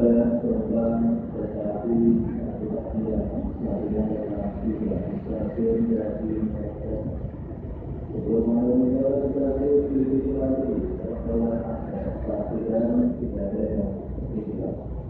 kepada korban tetapi akibatnya yang relasi stasiun dari mereka sebelum meninggal stasiun di lagi setelah ada pastikan tidak ada yang tidak